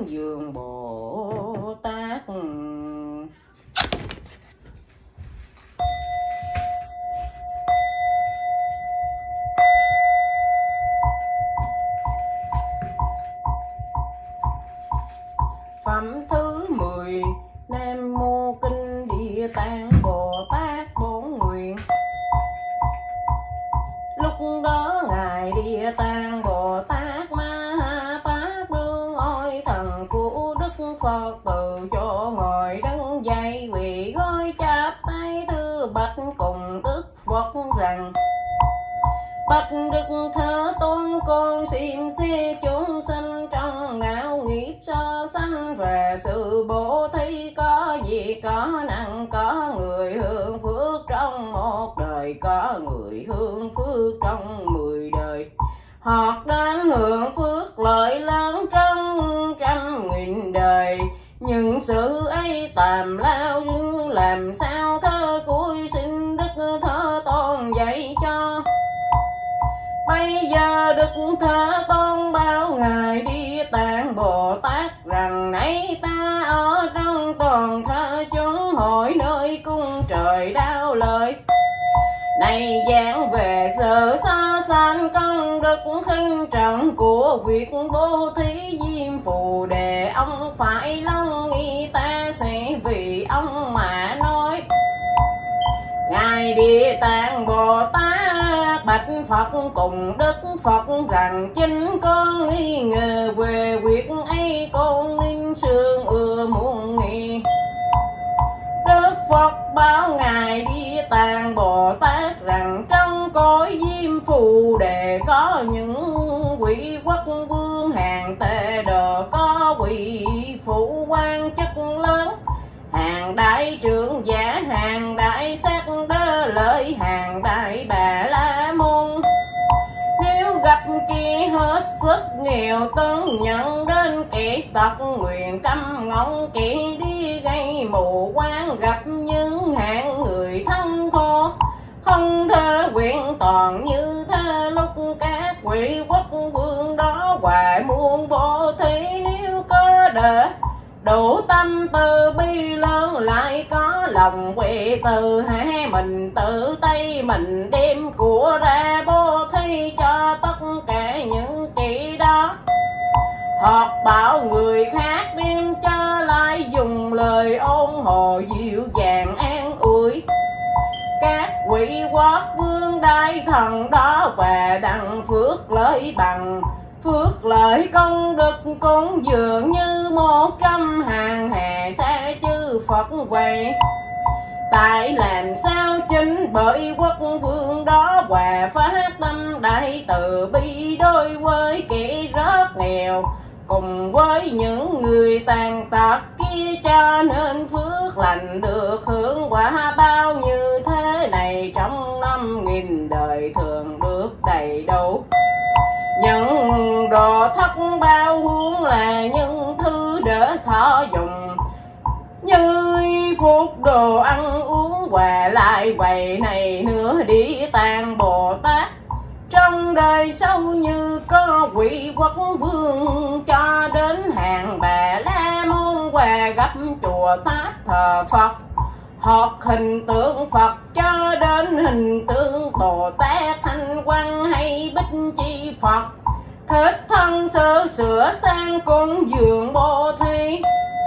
cúng dường Bồ Tát. Phẩm thứ 10 Nam Mô Kinh Địa Tạng Bồ Tát Bổn Nguyện. Lúc đó Ngài Địa Tạng Bồ Tát Ma Ha Tát Đương Ôi thần của Đức Phật từ chỗ ngồi đứng dậy, quỳ gối chắp tay thưa bạch cùng Đức Phật rằng: Bạch Đức Thế Tôn, con xin xét chúng sanh trong não nghiệp so sanh về sự bố thí, có gì có năng, có người hưởng phước trong một đời, có người hưởng phước trong 10 đời, hoặc đến hưởng phước lợi lớn trong 100.000 đời. Nhưng sự ấy tàm lao, làm sao thơ cuối xin Đức Thế Tôn dạy cho. Bây giờ Đức Thế Tôn bảo Ngài Địa Tạng Bồ Tát rằng: Nãy ta ở trong toàn thế chúng hội nơi cung trời đau lợi, này giảng về sự so sánh công đức khinh trọng của việc bố thí diêm phù đề. Ông phải long nghi ta sẽ vì ông mà nói. Ngài Địa Tạng Bồ Tát bạch Phật cùng Đức Phật rằng: Chính con nghi ngờ về việc ấy, con ninh sương ưa muốn nghi. Đức Phật bảo Ngài Địa Tạng Bồ Tát rằng: Trong cõi diêm phù đề có những quỷ quốc vương hàng tề đồ, có quỷ phụ quan chức lớn, hàng đại trưởng giả, hàng đại sát đơ lợi, hàng đại bà la môn. Nếu gặp kẻ hết sức nghèo tấn, nhận đến kẻ tật nguyện câm ngọng, kẻ đi gây mù quáng, gặp những hạng người thân khô, không thể nguyện toàn như thế. Lúc các quỷ quốc vương đó hoài muôn bố thí, nếu có đời đủ tâm từ bi lớn, lại có lòng quệ từ, hãy mình tự tay mình đem của ra bố thí cho tất cả những kẻ đó. Hoặc bảo người khác đem cho, lại dùng lời ôn hồ dịu dàng an ủi các quỷ quốc vương đại thần đó, và đặng phước lợi bằng phước lợi công đức cũng dường như 100 hàng hà xa chư Phật vậy. Tại làm sao chính bởi quốc vương đó hòa phát tâm đại từ bi đối với kẻ rất nghèo, cùng với những người tàn tật kia, cho nên phước lành được hưởng quả bao như thế này trong 5.000 đời thường được đầy đủ. Những đồ thất bao huống là những thứ để thọ dùng, như phúc đồ ăn uống, và lại vậy này nữa. Địa Tạng Bồ Tát trong đời sau như có quỷ quốc vương, cho đến hàng bà la môn, và gặp chùa tháp thờ Phật, hoặc hình tượng Phật, cho đến hình tượng Bồ Tát Thanh Văn hay Bích Chi Phật, thích thân sửa sang cúng dường bố thí.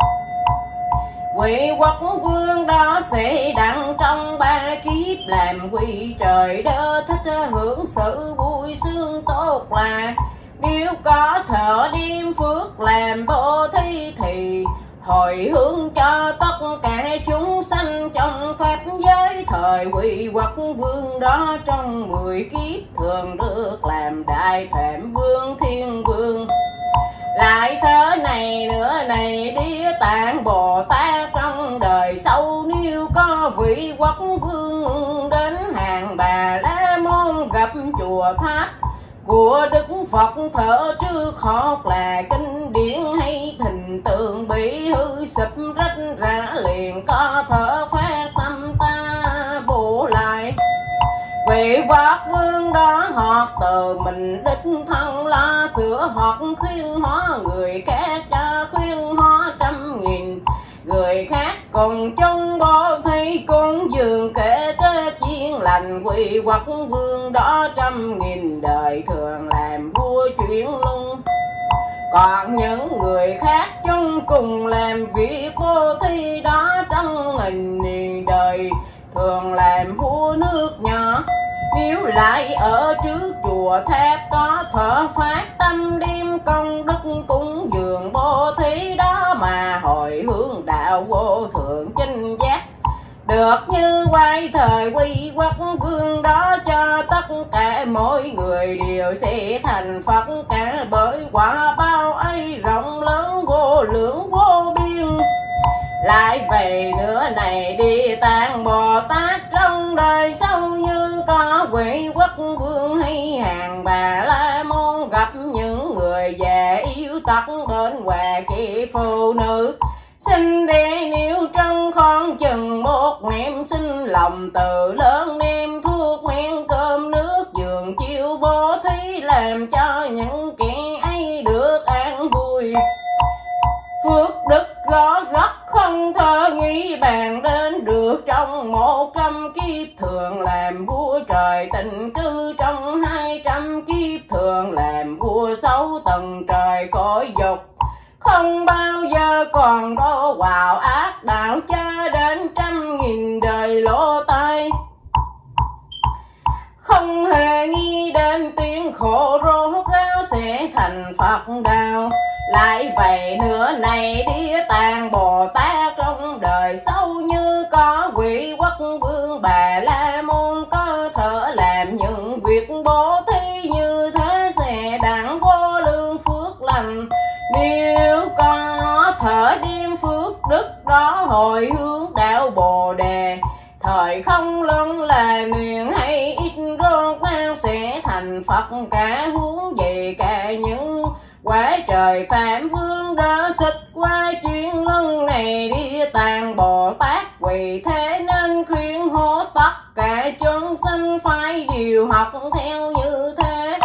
Quỷ quốc vương đó sẽ đặng trong 3 kiếp làm quỷ trời đơ, thích hưởng sự vui sướng tốt là. Nếu có thợ đem phước làm bố thí, thì hồi hướng cho tất cả chúng sanh trong pháp giới. Thời quỷ quốc vương đó trong 10 kiếp thường được làm đại phạm vương, thiên vương. Lại thế này nữa này, Địa Tạng Bồ Tát trong đời sau, nếu có vị quốc vương đến hàng bà la môn, gặp chùa tháp của Đức Phật thở trước, hoặc là kinh điển hay hình tượng bị hư sụp rách rã, liền có thở phát tâm ta bổ lại. Vị quốc vương đó hoặc từ mình đích thân lo sửa, hoặc khuyên hóa người khác cho khuyên quỷ quốc vương đó 100.000 đời thường làm vua chuyển luân. Còn những người khác chung cùng làm việc vô thi đó 100.000 đời thường làm vua nước nhỏ. Nếu lại ở trước chùa tháp có thở phát tâm đêm công đức cúng dường bố thí đó mà hồi hướng đạo vô thượng chinh giác. Được như quay thời quy quốc vương đó cho tất cả mỗi người đều sẽ thành Phật cả, bởi quả bao ấy rộng lớn vô lượng vô biên. Lại về nữa này Địa Tạng Bồ Tát trong đời sau như có quỷ quốc vương hay hàng Bà La Môn gặp những người già yếu tật bên ngoài kia phụ nữ xin đẻ nếu trong con chừng một niệm xin lòng từ lớn đem thuốc men cơm nước giường chiêu bố thí làm cho những kẻ ấy được an vui. Phước đức rõ rất không thơ nghĩ bàn đến được trong 100 kiếp thường làm vua trời tịnh cư, trong 200 kiếp thường làm vua 6 tầng trời cõi dục. Không bao giờ còn đô vào ác đạo cho đến 100.000 đời lỗ tai. Không hề nghĩ đến tiếng khổ rốt ráo sẽ thành Phật đạo. Lại vậy nữa này Địa Tạng Bồ Tát trong đời sau như có quỷ quốc vương Bà La Môn có thể làm những việc bố thí như thế sẽ đặng vô lượng phước lành. Nếu có thể đem phước đức đó hồi hướng đạo Bồ Đề, thời không lớn là nguyện hay ít rốt nào sẽ thành Phật cả, huống về cả những quả trời phạm vương đã thích qua chuyện luân này Địa Tạng Bồ Tát. Vì thế nên khuyên hô tất cả chúng sinh phải điều học theo như thế.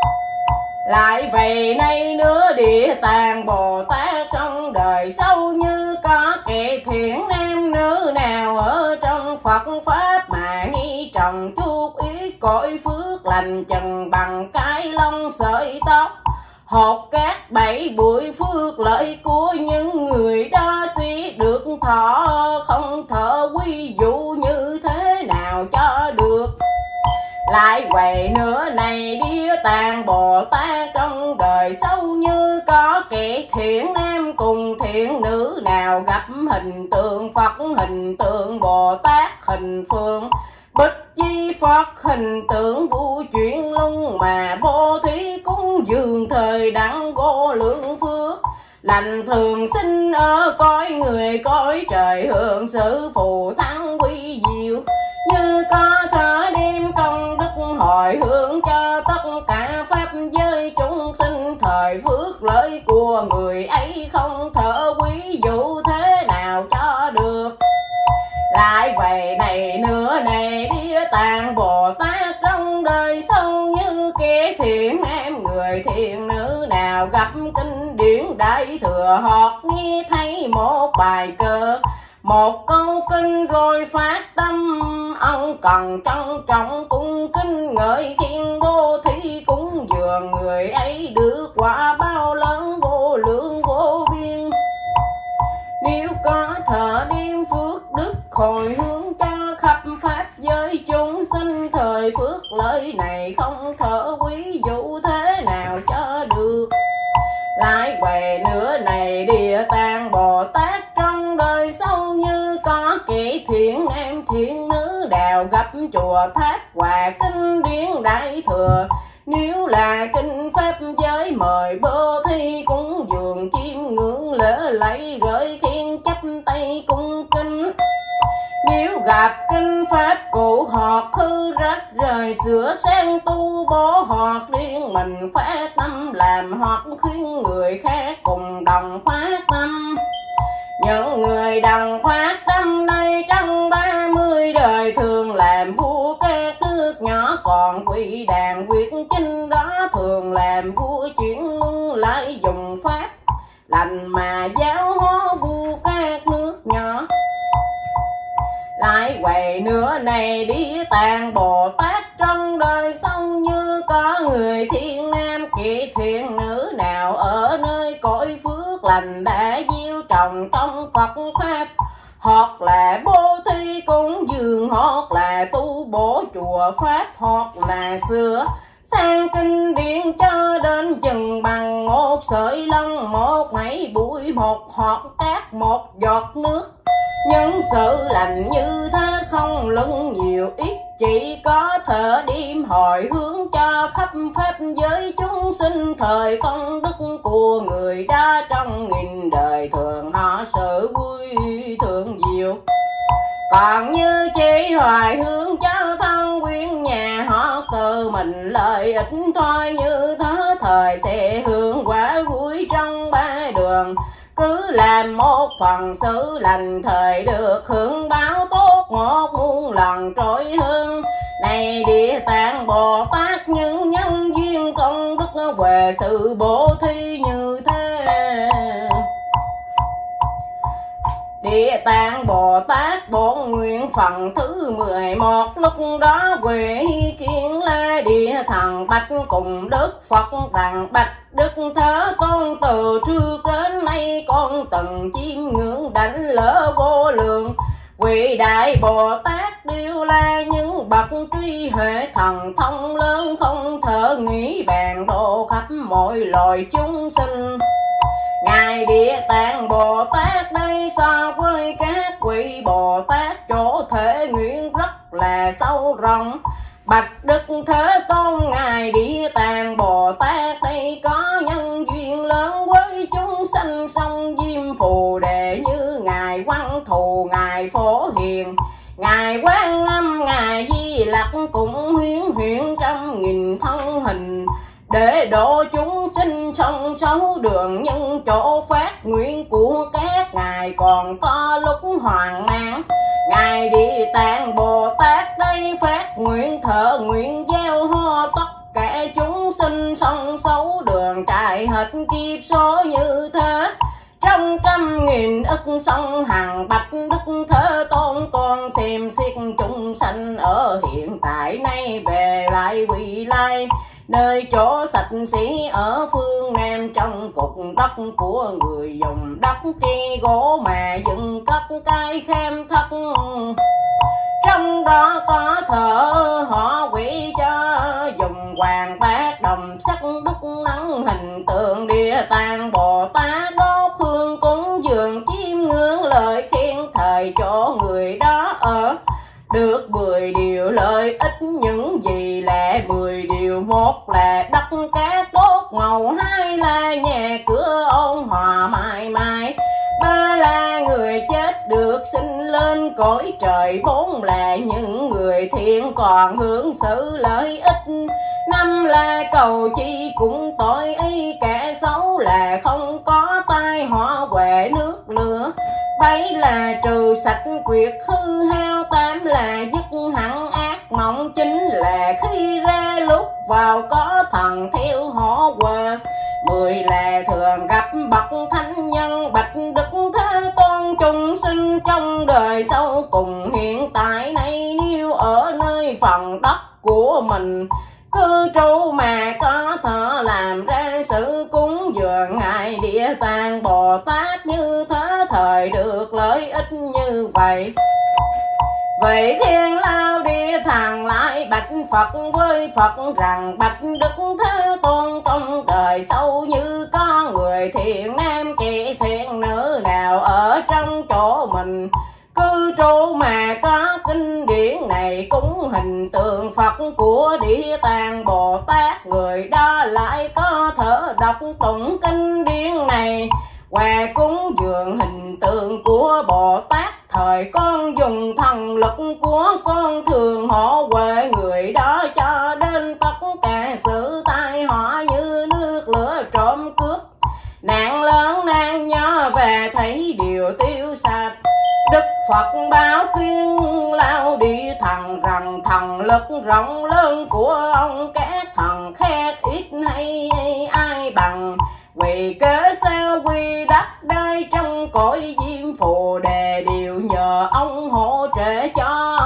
Lại về nay nữa Địa Tạng Bồ Tát trong đời sau như có kẻ thiện nam nữ nào ở trong Phật Pháp mà nghi trồng chút ý cõi phước lành chừng bằng cái lông sợi tóc, hột cát 7 bụi phước lợi của những người đó sẽ được thọ, không thở ví dụ như thế nào cho được. Lại vậy nữa này Địa Tạng Bồ Tát trong đời sau như có kẻ thiện nam cùng thiện nữ nào gặp hình tượng Phật, hình tượng Bồ Tát, hình phương Bích Chi Phật, hình tượng vũ chuyển luân mà bố thí cúng dường thời đặng vô lượng phước lành thường sinh ở cõi người cõi trời, hưởng sự phù thắng quy diệu. Như có thể đem công đức hồi hướng cho tất cả pháp giới chúng sinh, thời phước lợi của người ấy không thể ví dụ thế nào cho được. Lại vậy này nữa này Địa Tạng Bồ Tát trong đời sau như kẻ thiện nam người thiện nữ nào gặp kinh điển Đại Thừa, hoặc nghe thấy một bài cờ, một câu kinh rồi phát tâm, ông cần trân trọng cung kính ngợi khen bố thí cúng dường, người ấy được quả bao lớn vô lượng vô biên. Nếu có thể đem phước đức hồi hướng cho khắp pháp giới chúng sinh, thời phước lợi này không thể ví dụ thế nào cho được. Lại về nữa này Địa Tạng Bồ Tát trong đời sau như có kẻ thiện nam thiện nữ đào gặp chùa tháp hòa kinh điển Đại Thừa, nếu là kinh pháp giới mời bố thí cúng dường chiêm ngưỡng lễ lạy gửi khen chắp tay cung kính. Nếu gặp kinh pháp cụ hoặc hư rách rời sửa sang tu bổ, hoặc riêng mình phát tâm làm, hoặc khuyên người khác cùng đồng phát tâm. Những người đồng phát tâm đây trong 30 đời thường làm vua các nước nhỏ, còn quỷ đàn quyết chinh đó thường làm vua chuyển luân, lại dùng pháp lành mà giáo hóa vua các nước nhỏ. Lại quầy nữa này Địa Tạng Bồ Tát trong đời sau như có người thiên nam kỵ thiện nữ nào ở nơi cõi phước lành đã gieo trồng trong Phật pháp, hoặc là bố thí cúng dường, hoặc là tu bổ chùa pháp, hoặc là sửa sang kinh điển cho đến chừng bằng một sợi lông, một mảy bụi, một hột cát, một giọt nước. Những sự lành như thế không lưng nhiều ít, chỉ có thở đêm hồi hướng cho khắp pháp giới chúng sinh. Thời công đức của người đã trong nghìn đời, thường họ sự vui thường diệu. Còn như chỉ hoài hướng cho thân quyến nhà, họ tự mình lợi ích thôi. Như thế thời sẽ hưởng quả vui trong ba đường, cứ làm một phần sự lành thời được hưởng báo tốt một muôn lần trội hơn. Này Địa Tạng Bồ Tát, những nhân duyên công đức về sự bố thí như thế. Địa Tạng Bồ Tát bổn nguyện phần thứ 11. Lúc đó Huệ Kiến La Địa Thần bạch cùng Đức Phật rằng: bạch Đức Thế Tôn, từ trước đến nay con từng chiêm ngưỡng đảnh lễ vô lượng vị đại Bồ Tát, đều là những bậc trí huệ thần thông lớn, không thể nghĩ bàn độ khắp mọi loài chúng sinh. Ngài Địa Tạng Bồ Tát đây so với các vị Bồ Tát chỗ thể nguyện rất là sâu rộng. Bạch Đức Thế Tôn, Ngài Địa Tạng Bồ Tát đây có nhân duyên lớn với chúng sanh sông Diêm Phù Đề, như Ngài Văn Thù, Ngài Phổ Hiền, Ngài Quan Âm, Ngài Di Lặc cũng huyễn hiện trăm nghìn thân hình, để độ chúng sinh trong sáu đường nhân chỗ phát nguyện của các ngài. Còn có lúc hoang mang, Ngài Địa Tạng Bồ Tát đây phát nguyện thở nguyện gieo ho tất cả chúng sinh sông sáu đường, trải hết kiếp số như thế trong trăm nghìn ức sông hàng. Bạch Đức Thế Tôn, con xem xét chúng sanh ở hiện tại nay về lại vị lai, nơi chỗ sạch sẽ ở phương Nam, trong cục đất của người dùng đất tre gỗ mà dựng các cái kham thất. Trong đó có thợ họ quỷ cho dùng hoàng bát đồng sắc đúc nắng hình tượng Địa Tạng Bồ Tát, đốt hương cúng dường chiêm ngưỡng lời khen thời chỗ người đó ở. Được 10 điều lợi ích, những gì là 10 điều? Một là đất cát tốt màu, hai là nhà cửa ôn hòa mãi mãi, ba là người chết được sinh lên cõi trời, bốn là những người thiện còn hưởng sự lợi ích, năm là cầu chi cũng tội ý, kẻ xấu là không có tai họa về nước lửa, bảy là trừ sạch quyệt hư hao, tám là dứt hẳn ác mộng, chín là khi ra lúc vào có thần theo họ quờ, 10 là thường gặp bậc thánh nhân. Bạch Đức Thế Tôn, chúng sinh trong đời sau cùng hiện tại nay, nếu ở nơi phần đất của mình cư trú mà có thể làm ra sự cúng dường Ngài Địa Tạng Bồ Tát, như thế thời được lợi ích như vậy. Vậy Thiên Lao Địa Thần lại bạch Phật với Phật rằng: bạch Đức Thế Tôn, trong đời sau như có người thiện nam kỵ thiện nữ nào ở trong chỗ mình cư trú mà có kinh điển này cúng hình tượng Phật của Địa Tạng Bồ Tát, người đó lại có thể đọc tụng kinh điển này và cúng dường hình tượng của Bồ Tát. Thời con dùng thần lực của con thường hộ về người đó, cho đến tất cả sự tai họa như nước lửa trộm cướp, nạn lớn nạn nhỏ về thấy điều tiêu sạch. Đức Phật báo khuyên Lao Địa Thần rằng: thần lực rộng lớn của ông các thần khác ít hay ai bằng, vì cớ sao quy đất đai trong cõi Diêm Phù Đề đều nhờ ông hỗ trợ cho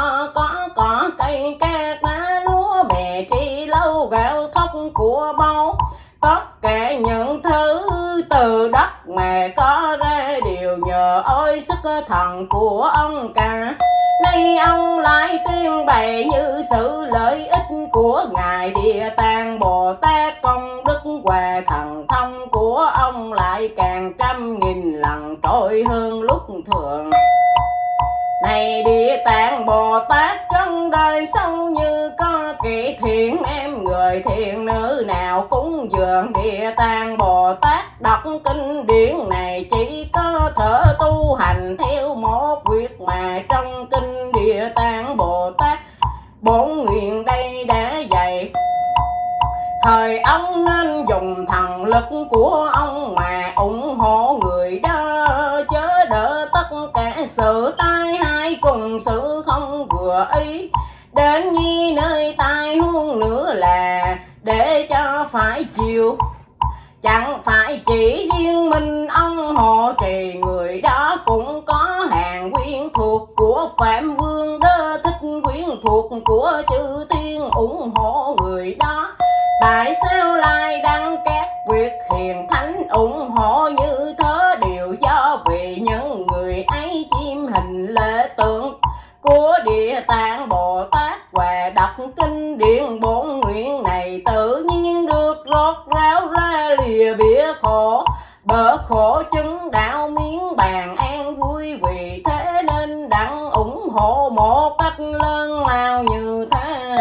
từ đất mà có ra đều nhờ ôi sức thần của ông cả. Nay ông lại tuyên bày như sự lợi ích của Ngài Địa Tạng Bồ Tát, công đức và thần thông của ông lại càng trăm nghìn lần trội hơn lúc thường. Này Địa Tạng Bồ Tát, trong đời sau như có kỵ thiện em người thiện nữ nào cúng dường Địa Tạng Bồ Tát, đọc kinh điển này chỉ có thể tu hành theo một việc mà trong kinh Địa Tạng Bồ Tát bổn nguyện đây đã dạy. Thời ông nên dùng thần lực của ông mà ủng hộ người đó, chớ đỡ tất cả sự tai hại cùng sự không vừa ý đến nhi nơi tai huống nữa là để cho phải chịu. Chẳng phải chỉ riêng mình ông hộ trì, người đó cũng có hàng quyến thuộc của Phạm Vương đó, thích quyến thuộc của chư tiên ủng hộ người đó. Tại sao lại đăng các việc hiền thánh ủng hộ như thế? Đều do vì những người ấy chiêm hình lễ tượng của Địa Tạng Bồ Tát và đọc kinh điển bổn nguyện này, tự nhiên được rốt ráo ra lìa bỉa khổ, bỡ khổ chứng đạo miếng bàn an vui. Vì thế nên đặng ủng hộ một cách lớn lao như thế.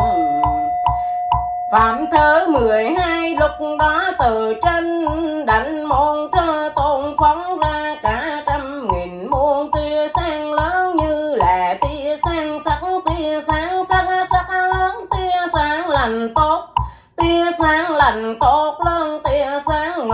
Phạm thứ 12 lúc đó từ trên đảnh môn Thế Tôn phóng ra cả trăm nghìn muôn tia sáng lớn như là tia sáng sắc, tia sáng sắc sắc lớn, tia sáng lành tốt, tia sáng lành tốt lớn, tia sáng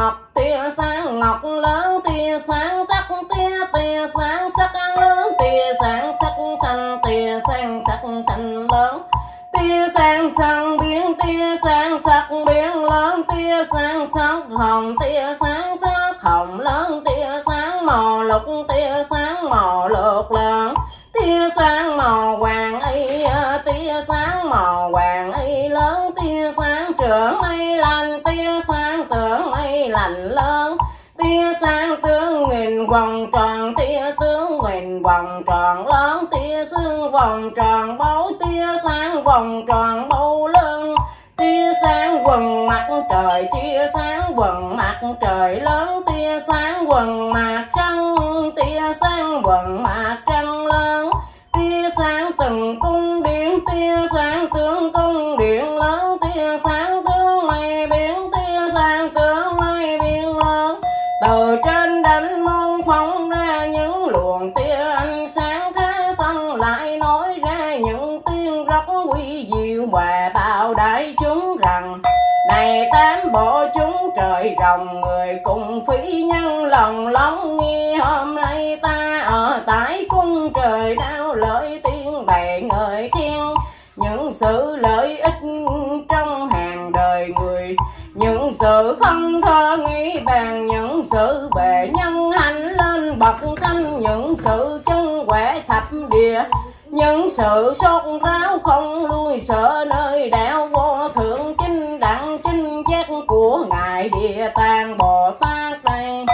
ngọc lớn, tia sáng tắc, tia sáng sắc lớn, tia sáng sắc xanh, tia sáng sắc xanh lớn, tia sáng xanh biến, tia sáng sắc biến lớn, tia sáng sắc hồng, tia sáng sắc hồng lớn, tia sáng màu lục, tia sáng màu lục lớn, tia sáng màu vàng y, tia sáng màu vàng y lớn, tia sáng trưởng mây lành, tia sáng tưởng mây lành lớn, tia sáng tướng nghìn vòng tròn, tia tướng nghìn vòng tròn lớn, tia xương vòng tròn báu, tia sáng vòng tròn báu lớn, tia sáng quần mặt trời, tia sáng quần mặt trời lớn, tia sáng quần mặt trăng, tia sáng quần mặt trăng lớn, tia sáng từng cung điện, tia sáng tướng cung điện lớn, tia sáng tướng mây biển, tia sáng tướng mây biển lớn. Từ trên đảnh môn phóng ra những luồng tia ánh sáng thế xanh, lại nói ra những tiếng rất quý diệu và bảo đại chúng rằng: này tám bộ chúng trời rồng người cùng phí nhân lòng lóng nghe, hôm nay ta ở tại cung trời đao lợi tiên bày người khen những sự lợi ích trong hàng đời người, những sự không thơ nghĩ bàn, những sự về nhân hạnh lên bậc thanh, những sự chân quẻ thập địa, những sự sốt ráo không lui sợ nơi đạo vô thượng chinh đẳng chinh giác của Ngài Địa Tạng Bồ Tát đây.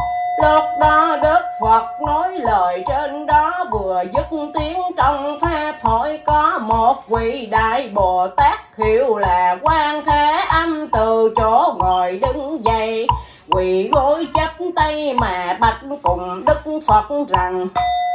Lúc đó Đức Phật nói lời trên đó vừa dứt tiếng, trong pháp hội có một vị đại Bồ Tát hiệu là Quan Thế Âm từ chỗ ngồi đứng dậy, quỳ gối chắp tay mà bạch cùng Đức Phật rằng: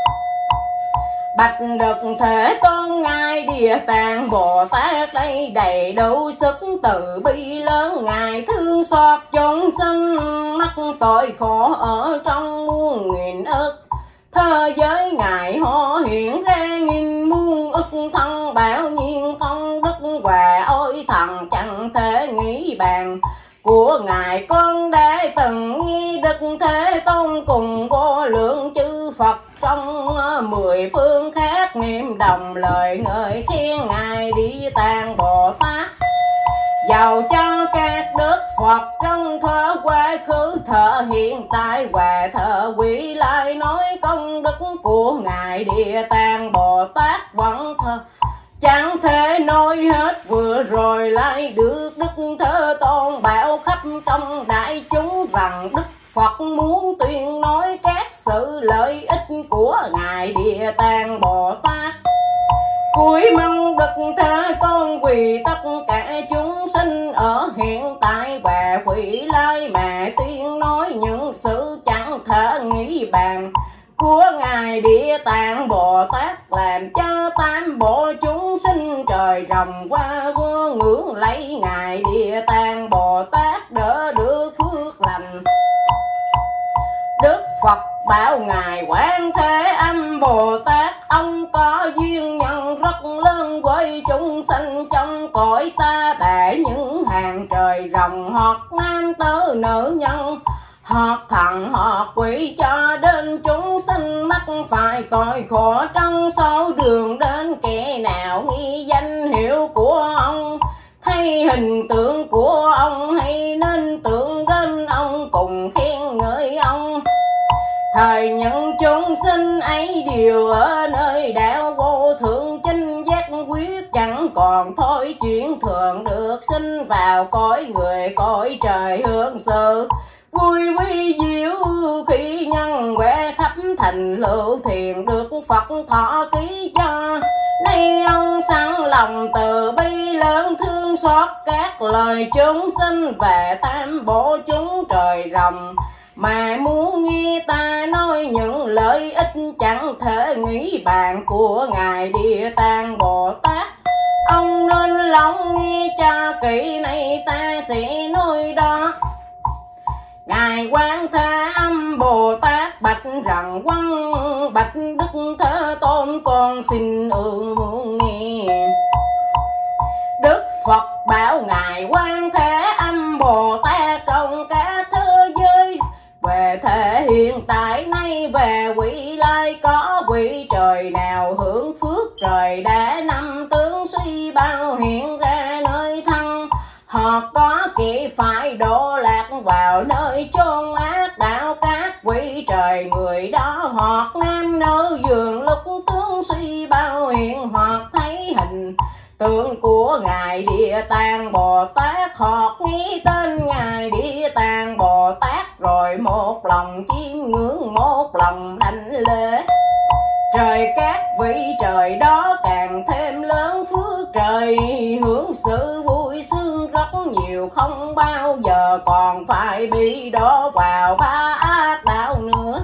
bạch Đức Thế Tôn, Ngài Địa Tạng Bồ Tát đây đầy đủ sức từ bi lớn, Ngài thương xót chúng sinh mắc tội khổ ở trong muôn nghìn ức thế giới, Ngài họ hiện ra nghìn muôn ức thân, bảo nhiên công đức và ôi thần chẳng thể nghĩ bàn của Ngài. Con đã từng nghe Đức Thế Tôn cùng vô lượng chư Phật trong 10 phương khác niệm đồng lời ngợi khen Ngài Địa Tạng Bồ Tát. Dầu cho các đức Phật trong thơ quá khứ, thợ hiện tại và thợ vị lai nói công đức của Ngài Địa Tạng Bồ Tát vẫn thơ chẳng thể nói hết. Vừa rồi lại được Đức Thế Tôn bảo khắp trong đại chúng rằng Đức Phật muốn tuyên nói các sự lợi ích của Ngài Địa Tạng Bồ Tát. Cúi mong Đức Thế Tôn vì tất cả chúng sinh ở hiện tại và vị lai mà tuyên nói những sự chẳng thể nghĩ bàn của Ngài Địa Tạng Bồ Tát, làm cho tam bộ chúng sinh trời rồng qua vô ngưỡng lấy Ngài Địa Tạng Bồ Tát đỡ được phước lành. Đức Phật bảo Ngài Quan Thế Âm Bồ Tát, ông có duyên nhân rất lớn với chúng sinh trong cõi ta, để những hàng trời rồng hoặc nam tử nữ nhân, hoặc thần hoặc quỷ, cho đến chúng sinh mắc phải tội khổ trong sáu đường đến. Kẻ nào nghi danh hiệu của ông, thấy hình tượng của ông, hay nên tưởng đến ông cùng khen ngợi ông. Thời những chúng sinh ấy đều ở nơi đạo vô thượng chánh giác quyết, chẳng còn thôi chuyện thường được sinh vào cõi người cõi trời, hưởng sự vui quý diệu khi nhân huệ khắp thành lưu thiền, được Phật thọ ký cho. Nay ông sẵn lòng từ bi lớn thương xót các lời chúng sinh về tam bộ chúng trời rồng, mà muốn nghe ta nói những lợi ích chẳng thể nghĩ bàn của Ngài Địa Tạng Bồ Tát. Ông nên lắng nghe cho kỹ, này ta sẽ nói đó. Ngài Quan Thế Âm Bồ Tát bạch rằng: bạch Đức Thế Tôn, con xin nghe. Đức Phật bảo Ngài Quan Thế Âm Bồ Tát, trong cả thế giới về thể hiện tại nay về vị lai, có vị trời nào hưởng phước trời đã năm tướng suy bao hiện ra nơi thân, hoặc có kẻ phải đổ lạc vào nơi chôn ác đạo. Các vị trời người đó hoặc nam nữ dường lúc tướng suy bao hiện, hoặc thấy hình tượng của Ngài Địa Tạng Bồ Tát, hoặc nghe tên Ngài Địa Tạng Bồ Tát, rồi một lòng chiêm ngưỡng, một lòng đảnh lễ. Trời các vị trời đó càng thêm lớn phước trời, hưởng sự vui sướng rất nhiều, không bao giờ còn phải bị đổ vào ba ác đạo nữa.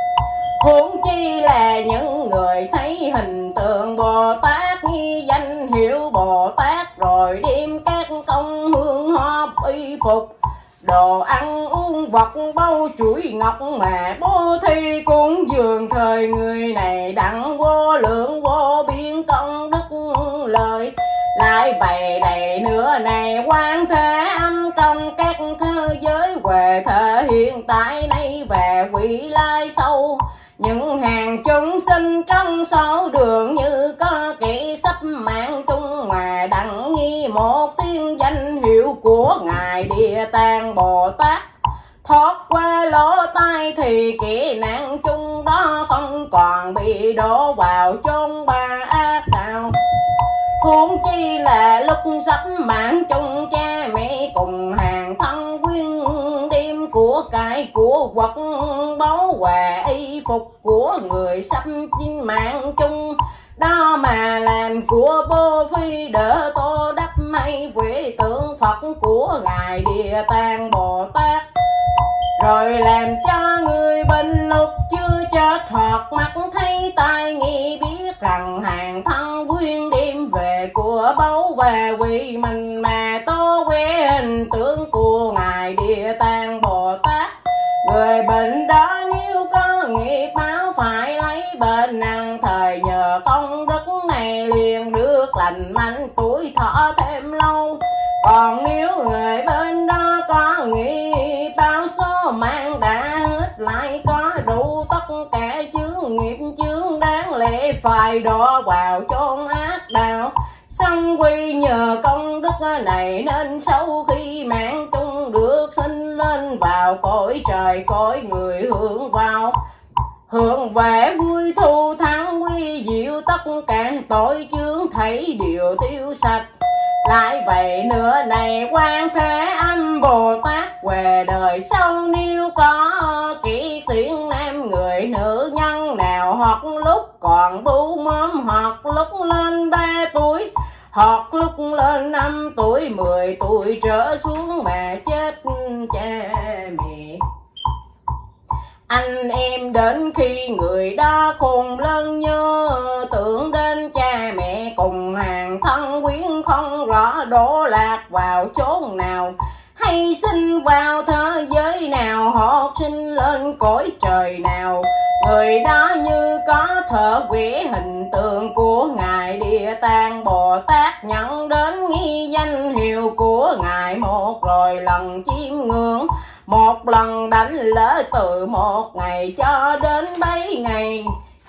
Huống chi là những người thấy hình tượng Bồ Tát, nghe danh hiệu Bồ Tát, rồi đem các công hương hoa y phục, đồ ăn uống vật bao chuỗi ngọc mà bố thí cúng dường. Thời người này đặng vô lượng vô biên công đức lợi, lại bày đầy nữa này Quan Thế Âm trong các thế giới về thể hiện tại nay về vị lai sau. Những hàng chúng sinh trong sáu đường như có kẻ sắp mạng chung, mà đặng nghi một tiếng danh hiệu của Ngài Địa Tạng Bồ Tát, thoát qua lỗ tai thì kẻ nạn chung đó không còn bị đổ vào chốn ba ác đạo. Huống chi là lúc sắp mạng chung, cha mẹ cùng hàng thân quyến đem của cải của vật báu quà y phục của người sắp chinh mạng chung đó, mà làm của bố phi đỡ tô đắp hay quỷ tượng Phật của Ngài Địa Tạng Bồ Tát. Rồi làm cho người bên lúc chưa chết hoặc mắt thấy tai nghe biết rằng hàng thân quyến đem về của báu về vì mình, mà tô que hình tượng của Ngài Địa Tạng Bồ Tát. Người bệnh đó nếu có nghiệp báo phải lấy bệnh nặng, thời nhờ công đức này liền được lành mạnh, tuổi thọ thêm lâu. Còn nếu người bên đó có nghiệp báo số mạng đã hết, lại có đủ tất cả chướng nghiệp chướng đáng lẽ phải đổ vào chốn ác đạo. Xong quy nhờ công đức này nên sau khi mạng chung được sinh lên vào cõi trời cõi người, hưởng về vui thu thắng quy diệu, tất cả tội chướng thấy đều tiêu sạch. Lại vậy nữa này Quan Thế Âm Bồ Tát về đời sau nếu có hoặc lúc lên 5 tuổi 10 tuổi trở xuống mà chết cha mẹ. Anh em đến khi người đó khôn lớn nhớ tưởng đến cha mẹ cùng hàng thân quyến không rõ đổ lạc vào chốn nào, hay sinh vào thế giới nào, họ sinh lên cõi trời nào. Người đó như có thợ vẽ hình tượng của Ngài Địa Tạng Bồ Tát, nhận đến nghi danh hiệu của Ngài một rồi lần chiêm ngưỡng, một lần đánh lễ từ một ngày cho đến mấy ngày.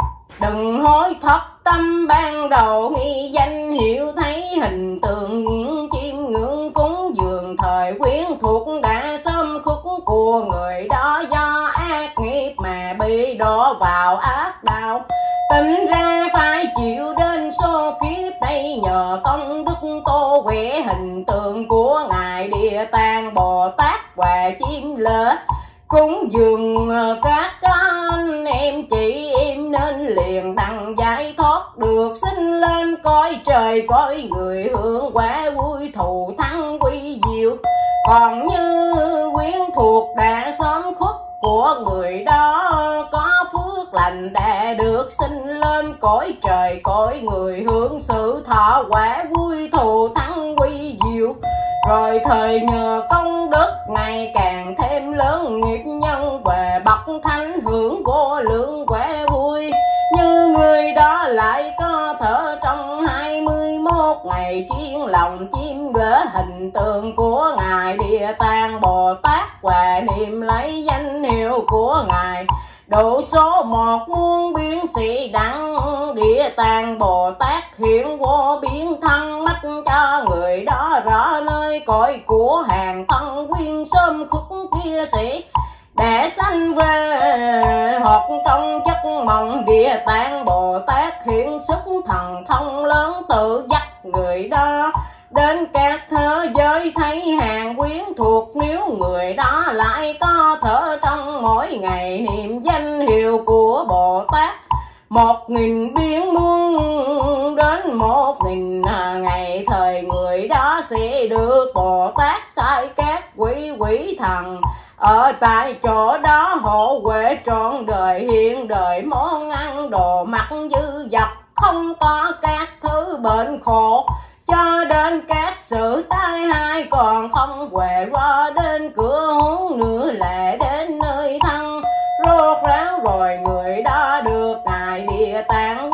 Đừng hối thất tâm ban đầu nghi danh hiệu, thấy hình tượng chiêm ngưỡng cúng dường thời quyến thuộc đã sớm khúc của người đó do ác nghiệp mà bị đổ vào ác đạo. Tính ra phải chịu đến số kiếp đây nhờ công đức tô vẽ hình tượng của Ngài Địa Tạng Bồ Tát và chiêm lễ cúng dường các anh em chị em, nên liền đặng giải thoát được sinh lên cõi trời cõi người, hưởng quả vui thù thắng quy diệu. Còn như quyến thuộc đã sớm khuất của người đó, có phước lành đã được sinh lên cõi trời cõi người, hưởng sự thọ quả vui thù thắng quy diệu. Rồi thời nhờ công đức ngày càng thêm lớn, nghiệp nhân về bậc thánh hưởng vô lượng quả vui. Như người đó lại có thở trong 21 ngày chuyên lòng chiêm lễ hình tượng của Ngài Địa Tạng Bồ Tát và niệm lấy danh hiệu của Ngài. Độ số 1 muôn biến sĩ đặng Địa Tạng Bồ Tát hiện vô biến thân mắt cho người đó rõ nơi cõi của hàng thân quyên sớm khúc kia sĩ để sanh về, hoặc trong giấc mộng Địa Tạng Bồ Tát hiện sức thần thông lớn tự dắt người đó đến các thế giới thấy hàng quyến thuộc. Nếu người đó lại có thở trong mỗi ngày niệm danh hiệu của Bồ Tát 1000 biến muôn đến 1000 ngày, thời người đó sẽ được Bồ Tát sai các quỷ thần ở tại chỗ đó hộ huệ trọn đời, hiện đời món ăn đồ mặc dư dật, không có các thứ bệnh khổ cho đến các sự tai hại, còn không huệ qua đến cửa huống nữa là đến nơi thân rốt ráo. Rồi người đó được Ngài Địa Tạng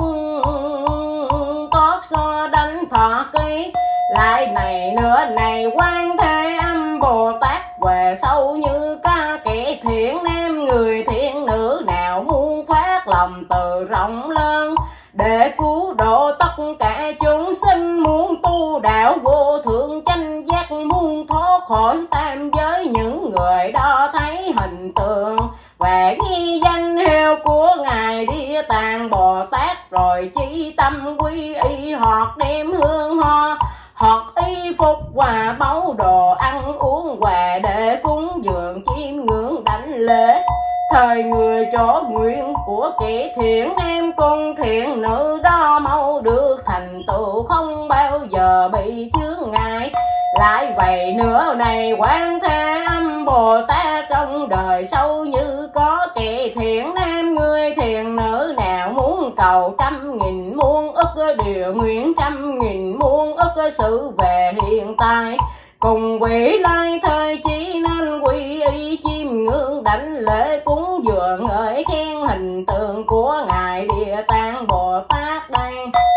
tốt so đánh thọ ký. Lại này nữa này Quan Thế Âm Bồ Tát về sau như ca kẻ thiện nam người thiện nữ nào muốn phát lòng từ rộng lớn để cứu độ tất cả chúng sinh, muốn tu đạo vô thượng chánh giác, muốn thoát khỏi tam giới. Những người đó thấy hình tượng và ghi danh hiệu của Ngài Địa Tạng Bồ Tát rồi chí tâm quy y, hoặc đem hương hoa hoặc y phục và báu đồ ăn uống và để cúng dường chiêm ngưỡng đánh lễ. Thời người chỗ nguyện của kẻ thiện nam cùng thiện nữ đó mau được thành tựu, không bao giờ bị chướng ngại. Lại vậy nữa này Quan Thế Âm Bồ Tát trong đời sau như có kẻ thiện nam người thiện nữ nào muốn cầu 100.000 muôn ức điều nguyện, 100.000 muôn ức sự về hiện tại, cùng quỷ lai thời chỉ nên quy y chiêm ngưỡng đánh lễ cúng dường ngợi khen hình tượng của Ngài Địa Tạng Bồ Tát đây.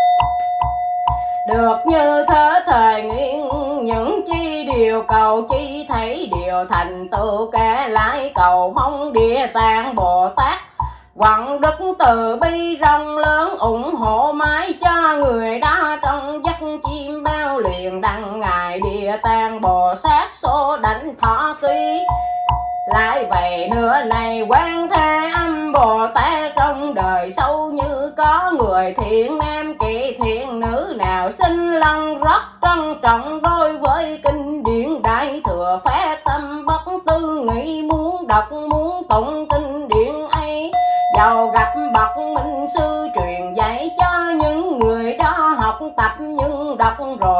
Được như thế thời nguyện những chi điều cầu chi thấy điều thành tựu, cả lại cầu mong Địa Tạng Bồ Tát quặng đức từ bi rộng lớn ủng hộ mãi cho người đó trong giấc chim bao liền đặng Ngài Địa Tạng Bồ Tát số đánh thọ ký. Lại vậy nữa này Quan Thế Âm Bồ Tát trong đời sau như có người thiện nam kẻ thiện nữ nào sinh lòng rất trân trọng đối với kinh điển Đại Thừa, phát tâm bất tư nghĩ muốn đọc muốn tụng kinh điển ấy, giàu gặp bậc minh sư truyền dạy cho những người đó học tập nhưng đọc rồi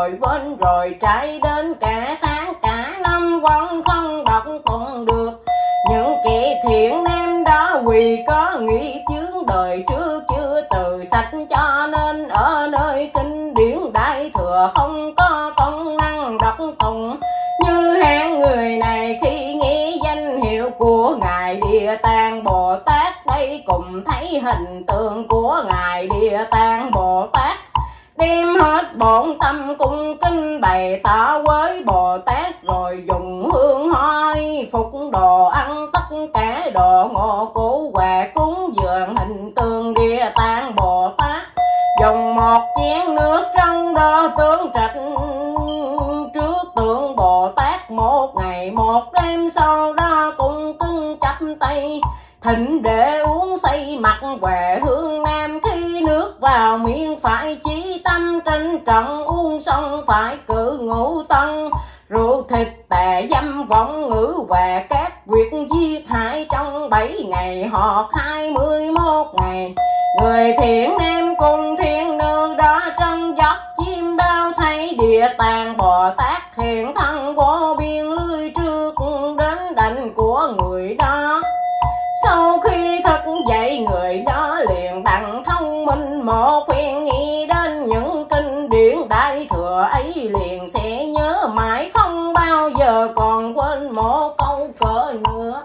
quỳ có nghĩ chướng đời trước chưa từ sạch, cho nên ở nơi kinh điển Đại Thừa không có công năng đọc tụng. Như hạng người này khi nghe danh hiệu của Ngài Địa Tạng Bồ Tát, đây cùng thấy hình tượng của Ngài Địa Tạng Bồ Tát, đem hết bổn tâm cung kính bày tỏ với Bồ Tát, rồi dùng hương hoi phục đồ ăn tất cả đồ ngộ củ quả cúng dường hình tượng Địa Tạng Bồ Tát. Dùng một chén nước trong đó tướng trạch trước tượng Bồ Tát một ngày một đêm, sau đó cung kính chắp tay thỉnh để uống say mặt về hướng nam. Khi nước vào miệng phải chí tâm trên trận, uống xong phải cự ngũ tân rượu thịt tà dâm vọng ngữ và các việc giết hại trong 7 ngày hoặc 21 ngày. Người thiện nam cùng thiên nữ đó trong giấc chim bao thấy Địa Tạng Bồ Tát hiện thân vô biên lưới trước đến đảnh của người đó. Sau khi thức dậy người đó liền đặng thông minh một phen, nghĩ đến những kinh điển Đại Thừa ấy liền sẽ nhớ mãi không bao giờ còn quên một câu cỡ nữa.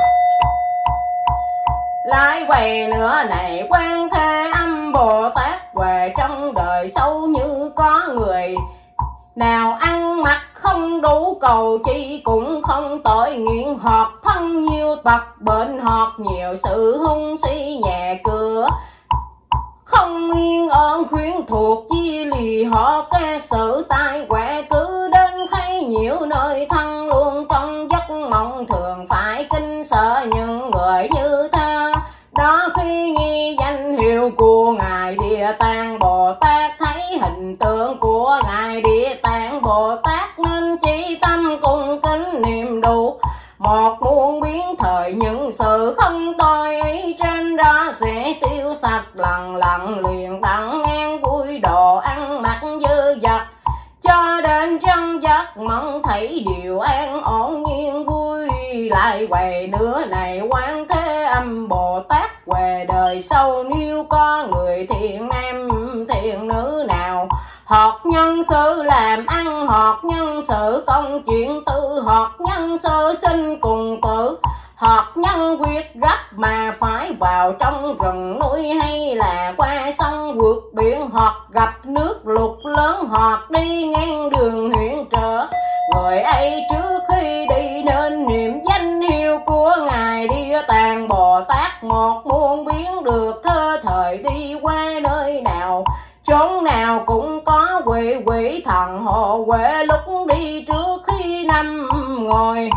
Lại quay nữa này Quan Thế Âm Bồ Tát về trong đời sau, như có người nào ăn mặc không đủ cầu chi cũng không tội nghiện, hoặc thân nhiều tật bệnh, hoặc nhiều sự hung suy nhà cửa không yên ơn khuyến thuộc chi lì, họ các sự tai họa cứ đến khay nhiều nơi thân luôn trong giấc mộng, thường phải kinh sợ những người như thế đó. Khi nghe danh hiệu của Ngài Địa Tạng Bồ Tát, thấy hình tượng của Ngài Địa Tạng Bồ Tát, nên chỉ tâm cung kính niệm đủ một muôn biến thời, những sự không tôi ấy trên đó sẽ tiêu sạch lần lần, liền đặng ngang vui đồ ăn mặc dư dật, cho đến trong giấc mộng thấy điều an ổn nhiên vui. Lại quay nữa này Quan Thế Âm Bồ Tát về đời sau, nếu có người thiện nam thiện nữ nào hoặc nhân sự làm ăn, hoặc nhân sự công chuyện tư, hoặc nhân sự sinh cùng tử, hoặc nhân quyết gấp mà phải vào trong rừng núi, hay là qua sông vượt biển, hoặc gặp nước lụt lớn, hoặc đi ngang đường hiểm trở. Người ấy trước khi đi nên niệm danh hiệu của Ngài Địa Tạng Bồ Tát một muôn biến, được thơ thời đi qua nơi nào chốn nào cũng có quỷ thần hộ vệ lúc đi trước khi nằm ngồi,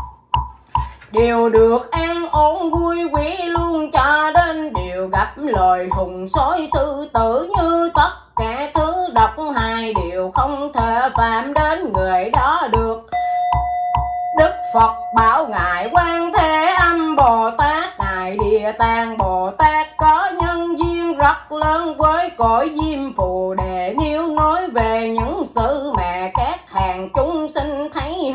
đều được an ổn vui vẻ luôn, cho đến đều gặp loài hùng sói sư tử, như tất cả thứ độc hại đều không thể phạm đến người đó được. Đức Phật bảo Ngài Quan Thế Âm Bồ Tát, Ngài Địa Tạng Bồ Tát có nhân duyên rất lớn với cõi Diêm Phù Đề, nếu nói về những sự mà các hàng chúng sinh thấy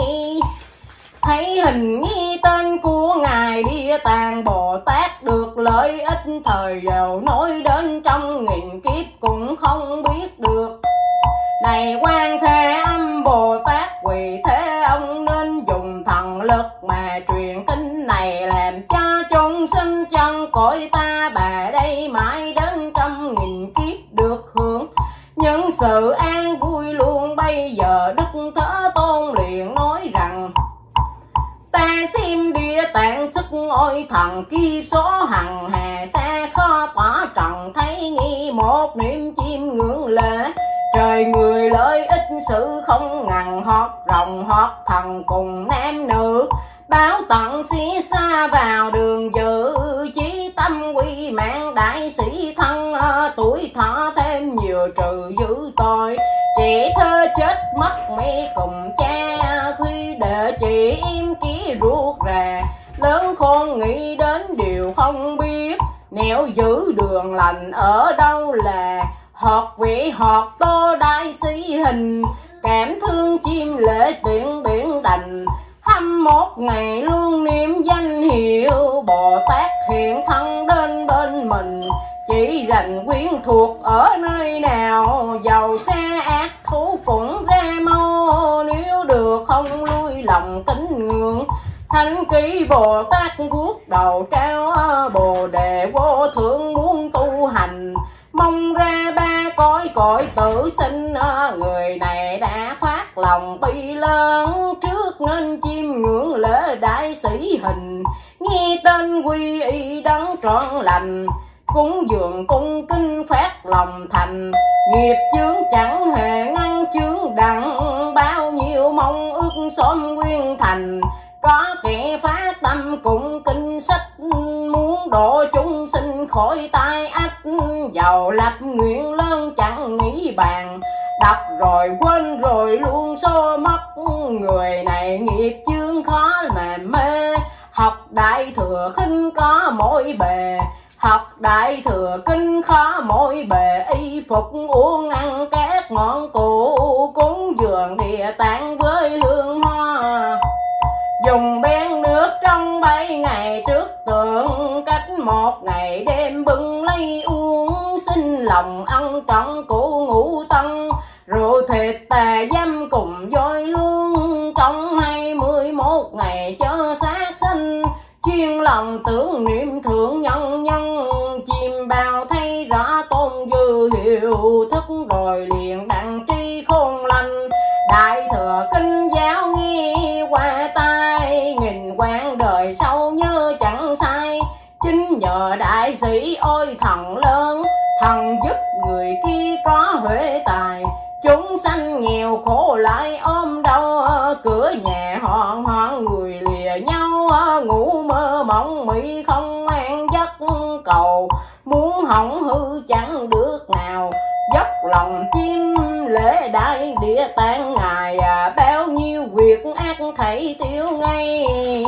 hình nghi tên của Ngài Địa Tạng Bồ Tát, được lợi ích thời giàu nói đến trong nghìn kiếp cũng không biết được. Này Quan Thế Âm Bồ Tát, vì thế ông nên dùng thần lực mà truyền kinh này, làm cho chúng sinh trong cõi ta bà đây mãi đến trăm nghìn kiếp được hưởng những sự an vui luôn. Bây giờ Đức Thế Tôn liền nói rằng, ta xem Địa Tạng sức ôi thần kiếp số hằng hà xa khó tỏa trần, thấy nghi một niệm chim ngưỡng lễ trời người lợi ích sự không ngần, hoặc rồng hoặc thần cùng nam nữ báo tận xía xa vào đường dự, chí tâm quy mạng đại sĩ thân tuổi thọ thêm nhiều trừ dữ tội, trẻ thơ chết mất mẹ cùng cha, khi để chị im ký ruột rà lớn khôn nghĩ đến điều không biết, nẻo giữ đường lành ở đâu là học vị học tô đại sĩ hình, cảm thương chim lễ tiện biển đành 21 ngày luôn niệm danh hiệu Bồ Tát hiện nghĩ rành quyến thuộc ở nơi nào, giàu xa ác thú cũng ra mau, nếu được không lui lòng kính ngưỡng. Thánh ký Bồ Tát guốc đầu trao, Bồ đề vô thượng muốn tu hành, mong ra ba cõi tử sinh. Người này đã phát lòng bi lớn, trước nên chiêm ngưỡng lễ đại sĩ hình, nghe tên quy y đấng trọn lành, cúng dường cung kinh phát lòng thành. Nghiệp chướng chẳng hề ngăn chướng đặng, bao nhiêu mong ước xóm nguyên thành. Có kẻ phát tâm cũng kinh sách, muốn độ chúng sinh khỏi tai ách. Giàu lập nguyện lớn chẳng nghĩ bàn, đọc rồi quên rồi luôn xô mất. Người này nghiệp chướng khó mà mê, học đại thừa kinh có mỗi bề. Học đại thừa kinh khó mỗi bề, y phục uống ăn các ngọn cụ, cúng dường địa tạng với hương hoa. Dùng bén nước trong 7 ngày trước tượng, cách 1 ngày đêm bưng lấy uống. Xin lòng ăn trọn cụ ngũ tân, rượu thịt tà dâm cùng voi luôn. Trong 21 ngày cho sát sinh, chuyên lòng tưởng niệm thượng nhân nhân. Chim bao thấy rõ tôn dư hiệu, thức rồi liền đặng tri khôn lành. Đại thừa kinh giáo nghe qua tai, nghìn quang đời sau nhớ chẳng sai. Chính nhờ đại sĩ ôi thần lớn, thần giúp người kia có huệ tài. Chúng sanh nghèo khổ lại ôm đau, cửa nhà hoạn hoạn người lìa nhau. Ngủ mơ mộng mị không an giấc, cầu muốn hỏng hư chẳng được nào. Dốc lòng chim lễ đại địa tạng ngài, bao nhiêu việc ác thảy tiêu ngay.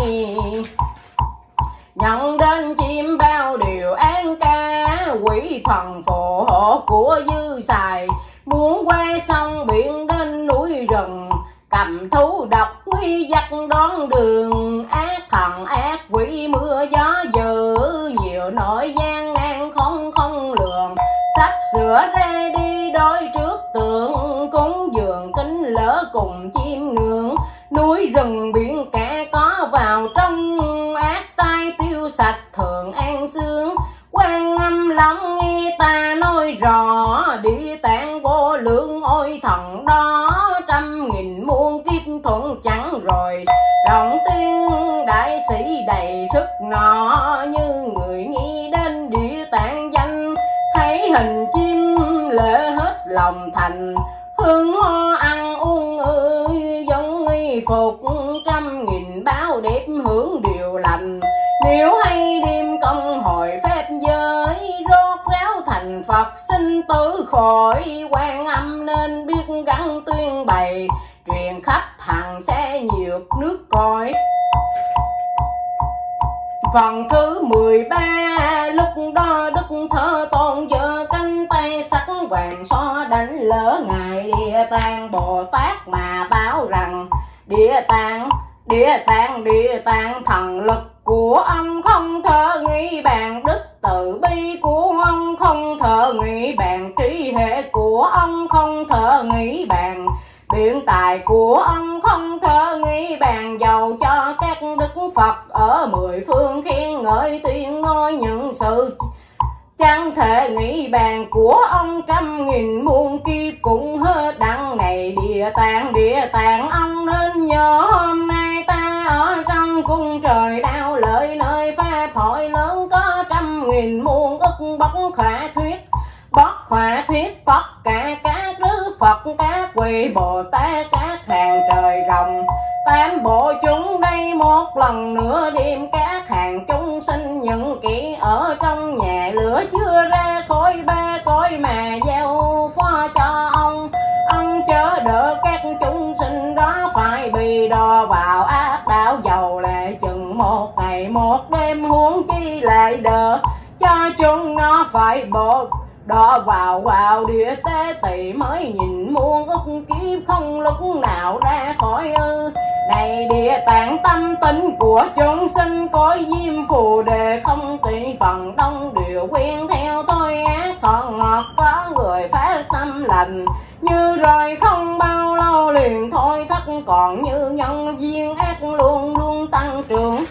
Nhận đến chim bao điều an ca, quỷ thần phù hộ của dư xài. Muốn qua sông biển đến núi rừng, cầm thú độc nguy dắt đón đường. Ác thần ác quỷ mưa gió dữ, nhiều nỗi gian nan không lường. Sắp sửa ra đi đôi trước tượng, cúng dường kính lỡ cùng chiêm ngưỡng. Núi rừng biển cả có vào trong, ác tai tiêu sạch thường an sướng. Quan Âm lắng nghe ta nói rõ, địa tạng vô lượng ôi thần đó. 100.000 muôn kiếp thuận chẳng rồi, đồng tiên đại sĩ đầy thức nọ. Như người nghĩ đến địa tạng danh, thấy hình chim lệ hết lòng thành. Hương hoa ăn uống ơi giống nghi phục, 100.000 báo đẹp hưởng điều lành. Nếu hay đêm công hồi phép giới, rốt ráo thành Phật sinh tử khỏi. Quan Âm nên biết gắn tuyên bày, truyền khắp thằng sẽ nhiều nước coi. Phần thứ 13 lúc đó Đức Thế Tôn giơ cánh tay sắc vàng so đánh lỡ ngài Địa Tạng Bồ Tát mà báo rằng: Địa Tạng thần lực của ông không thể nghĩ bàn, đức từ bi của ông không thể nghĩ bàn, trí hệ của ông không thể nghĩ bàn, biện tài của ông không thể nghĩ bàn. Dầu cho các đức Phật ở 10 phương khen ngợi tuyên nói những sự chẳng thể nghĩ bàn của ông, 100.000 muôn kiếp cũng hết đặng này. Địa tạng ông nên nhớ hôm nay ta ở trong cung trời đau lợi, nơi pháp hội lớn có 100.000 muôn ức bất khả thuyết tất cả các đức Phật, các vị Bồ Tát, các hàng trời rồng, 8 bộ chúng đây một lần nữa đêm các hàng chúng sinh, những kẻ ở trong nhà lửa chưa ra khỏi 3 cõi mà giao phó cho ông chớ đỡ các chúng sinh đó phải bị đò vào ác đạo. Dầu là chừng 1 ngày 1 đêm, huống chi lại đỡ cho chúng nó phải bộ đọ vào địa tế tỳ, mới nhìn muôn ức kiếp không lúc nào ra khỏi ư. Này Địa Tạng tâm tính của chúng sinh, cõi diêm phù đề không tùy phần đông đều quen theo tôi còn như nhân viên ác luôn luôn tăng trưởng.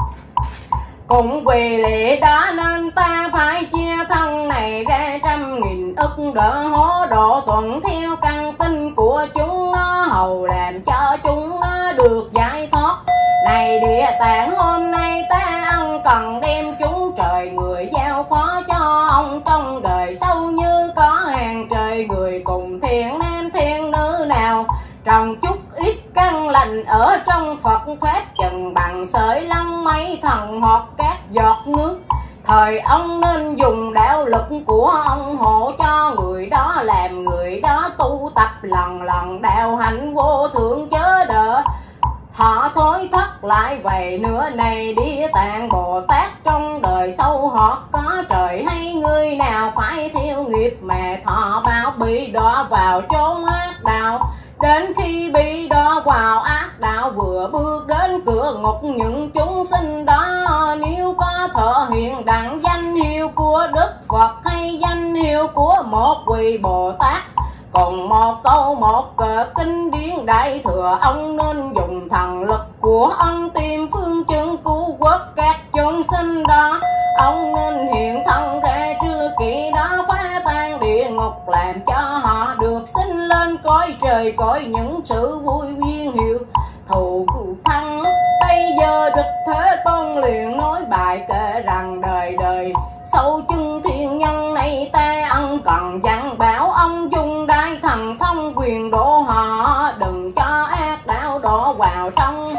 Cũng vì lẽ đó nên ta phải chia thân này ra 100.000 ức đỡ hố độ thuận theo căn tinh của chúng nó, hầu làm cho chúng nó được giải thoát. Này Địa Tạng, hôm nay ta ân cần đem chúng trời người giao phó cho ông trong đời sau, như có hàng trời người cùng thiện nam thiện nữ nào trồng chút ít căn lành ở trong Phật pháp, chừng bằng sợi lông mấy thần hoặc các giọt nước. Thời ông nên dùng đạo lực của ông hộ cho người đó, làm người đó tu tập lần lần đạo hạnh vô thượng, chớ đỡ họ thối thất lại vậy nữa. Này Địa Tạng Bồ Tát, trong đời sau họ có trời hay người nào phải theo nghiệp mà thọ báo bị đọa vào chốn ác đạo. Đến khi bị đọa vào ác đạo, vừa bước đến cửa ngục những chúng sinh đó, nếu có thọ hiện đặng danh hiệu của Đức Phật hay danh hiệu của một vị Bồ Tát, còn một câu một cờ kinh điển đại thừa, ông nên dùng thần lực của ông tìm phương chứng cứu quốc các chúng sinh đó. Ông nên hiện thân ra trước kỹ đó, phá tan địa ngục, làm cho họ được sinh lên cõi trời, cõi những sự vui viên hiệu thù thắng. Bây giờ Đức Thế Tôn liền nói bài kệ rằng, đời đời sau chân thiên nhân này ta ân cần dặn bảo ông, dùng đại thần thông quyền độ họ, đừng cho ác đạo đổ vào trong.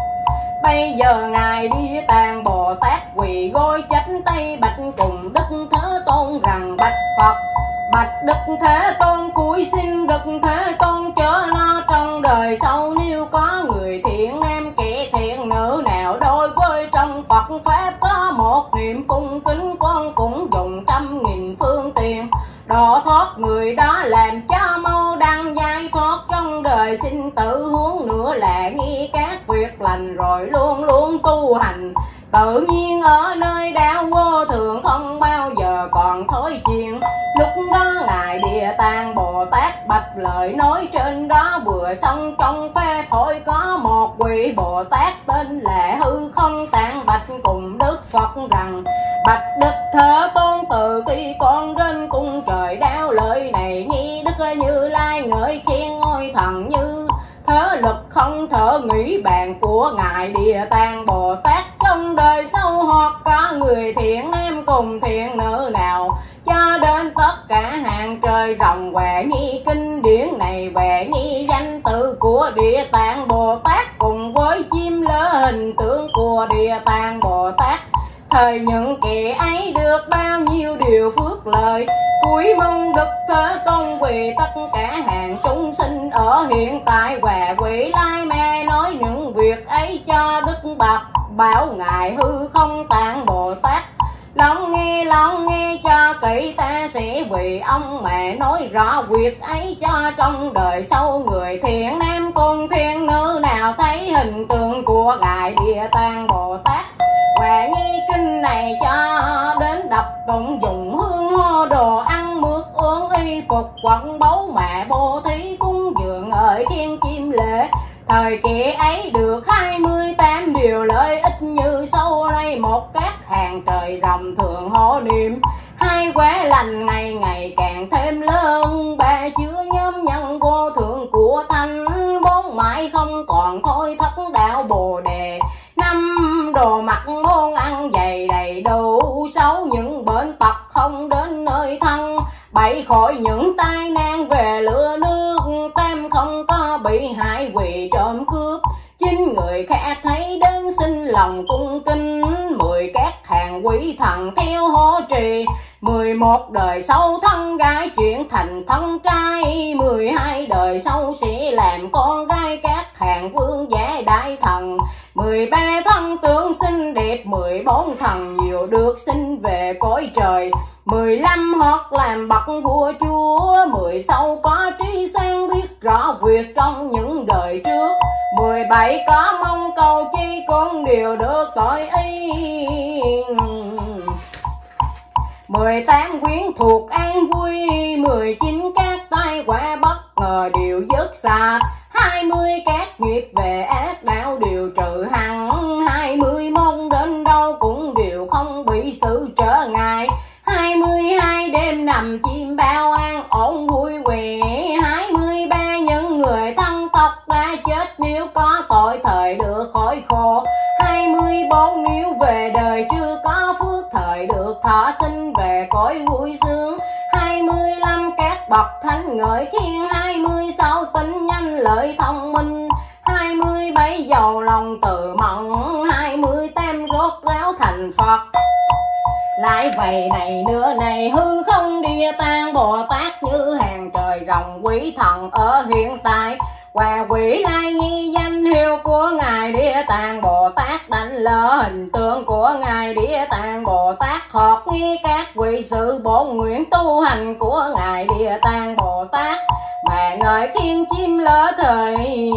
Bây giờ Ngài Địa Tạng Bồ Tát quỳ gối chắp tay bạch cùng Đức Thế Tôn rằng, bạch Phật, bạch Đức Thế Tôn, cúi xin Đức Thế Tôn chớ lo trong đời sau, nếu có người thiện nam kẻ thiện nữ nào đối với trong Phật pháp có một niệm cung kính, con cũng dùng 100.000 phương tiện độ thoát người đó, làm cho mau đăng giải thoát trong đời sinh tử. Hướng nữa là nghi các việc lành rồi luôn luôn tu hành, tự nhiên ở nơi đạo vô thượng không bao giờ còn thối chuyện. Lúc đó Ngài Địa Tạng Bồ Tát bạch lời nói trên đó vừa xong, trong phe thôi có một vị Bồ Tát tên là Hư Không Tạng bạch cùng Đức Phật rằng, bạch Đức Thế Tôn, từ khi con đến cung trời đạo lời này, nghi Đức Như Lai ngợi khen ngôi thần như thế lực không thể nghĩ bàn của Ngài Địa Tạng Bồ Tát. Trong đời sau hoặc có người thiện nam cùng thiện nữ nào, cho đến tất cả hàng trời rồng về nhi kinh điển này, về nhi danh tự của Địa Tạng Bồ Tát, cùng với chim lỡ hình tượng của Địa Tạng Bồ Tát. Thời những kẻ ấy được bao nhiêu điều phước lợi, cúi mong Đức Thế Tôn vì tất cả hàng chúng sinh ở hiện tại và vị lai, mà nói những việc ấy cho Đức Bạch bảo Ngài Hư Không Tạng Bồ Tát. Lắng nghe cho kỹ, ta sẽ vì ông mà nói rõ việc ấy cho trong đời sau, người thiện nam cùng thiện nữ nào thấy hình tượng của Ngài Địa Tạng Bồ Tát và nghi kinh này, cho đến đọc tụng dùng hương hoa đồ ăn mướt uống y phục quận báu mà bố thí cúng dường ở thiên chim lễ. Thời kỳ ấy được 28 điều lợi ích, như sau đây một các hàng trời rồng thường hộ niệm, hai quả lành ngày ngày càng thêm lớn, ba chứa nhóm nhân vô thượng của thanh, bốn mãi không còn thôi thất đạo bồ đề, năm đồ mặc món ăn dày đầy đủ, sáu những bệnh tật không đến nơi thân, bảy khỏi những tai nạn về lửa nước, tam không có bị hại vì trộm cướp, chín người khác thấy đến sinh lòng cung kính, 10 các hàng quý thần theo hỗ trì, 11 đời sau thân gái chuyển thành thân trai, 12 đời sau sẽ làm con gái các hàng vương giả đại thần, 13 thân tướng xinh đẹp, 14 thần nhiều được sinh về cõi trời, 15 hoặc làm bậc vua chúa, 16 có trí sáng biết rõ việc trong những đời trước, 17 có mong cầu chi con đều được tội y, 18 quyến thuộc an vui, 19 các tai quả bất ngờ đều dứt sạch, 20 các nghiệp về ác đạo đều trừ hẳn, 20 môn đến đâu cũng đều không bị sự trở ngại. 22 đêm nằm chim bao an ổn vui quẻ, 23 những người thân tộc đã chết nếu có tội thời được khỏi khổ. 24 nếu về đời chưa có phước thời được thọ sinh về cõi vui sướng. 25 các bậc thánh ngợi khen, 26 tính nhanh lợi thông minh, 27 giàu lòng từ mộng, 28 rốt ráo thành Phật. Lại vậy này nữa này, hư không Địa Tạng Bồ Tát như hàng trời rồng quý thần ở hiện tại. Hòa quỷ lai nghi danh hiệu của Ngài Địa Tạng Bồ Tát, đánh lỡ hình tượng của Ngài Địa Tạng Bồ Tát, hợp nghe các vị sự bổn nguyện tu hành của Ngài Địa Tạng Bồ Tát. Mà ngợi khen chim lỡ thời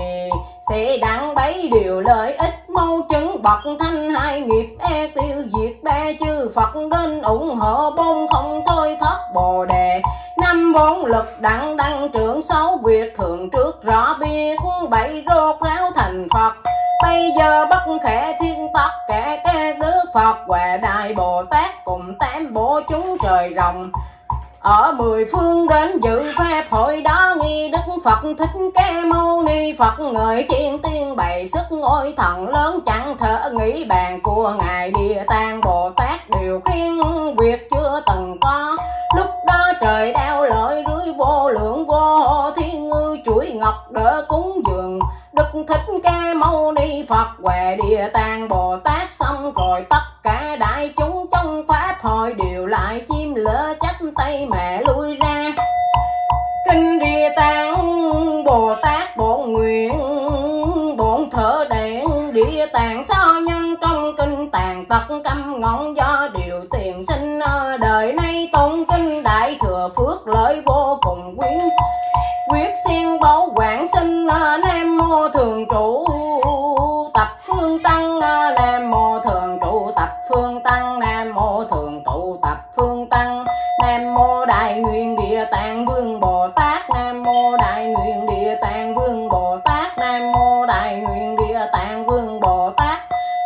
sẽ đặng bấy điều lợi ích, mau chứng bậc thanh hai nghiệp e tiêu diệt ba chư Phật, đến ủng hộ bốn không thôi thất Bồ Đề. Năm bốn lực đặng đăng trưởng, sáu việc thường trước rõ biết, bảy rốt ráo thành Phật. Bây giờ bất khể thiên tất cả các đức Phật và Đại Bồ Tát cùng tám bộ chúng trời rồng ở mười phương đến dự pháp hội đó, nghi Đức Phật Thích Ca Mâu Ni Phật ngợi khen tiên bày sức ngôi thần lớn, chẳng thể nghĩ bàn của Ngài Địa Tạng Bồ Tát điều khiển việc chưa từng có. Lúc đó trời đau lợi rưới vô lượng vô hộ thiên ngư chuỗi ngọc đỡ cúng dường Đức Thích Ca Mâu Ni Phật và Địa Tạng Bồ Tát. Xong rồi tất cả đại chúng trong pháp hội đều lại chim lỡ chắp tay mà lui ra. Kinh Địa Tạng Bồ Tát bổn nguyện bổn thở đèn, Địa Tạng sao nhân trong kinh tàn tật căm ngọn do điều tiền sinh. Đời nay tụng kinh đại thừa phước lợi vô cùng quyến, quyết xen báu quảng sinh. Nam mô thường trụ tập phương tăng, Nam mô thường trụ tập phương tăng, Nam mô thường trụ tập phương tăng. Nam mô Đại Nguyện Địa Tạng Vương Bồ Tát, Nam mô Đại Nguyện Địa Tạng Vương Bồ Tát, Nam mô Đại Nguyện Địa Tạng Vương Bồ Tát.